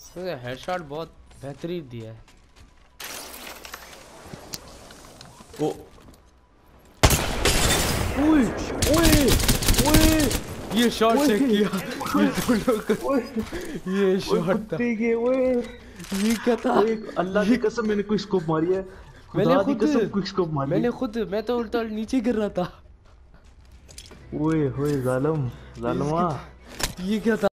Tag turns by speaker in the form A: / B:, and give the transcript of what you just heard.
A: तो हेडशॉट बहुत बेहतरीन दिया है। ओ ओए ओए ओए, ये शॉट चेक किया, ये दोनों को, ये शॉट था,
B: कुत्ते के ओए।
A: ये क्या था?
B: ओए अल्लाह की
A: ये
B: कसम मैंने कोई स्कोप मारी है।
A: मैंने
B: खुदा दी
A: खुद
B: कसम क्विक स्कोप मारी है।
A: मैं तो उल्टा नीचे गिर रहा था।
B: ओए होए जालिम,
A: इसकी
B: जालिमा।
A: ये क्या था?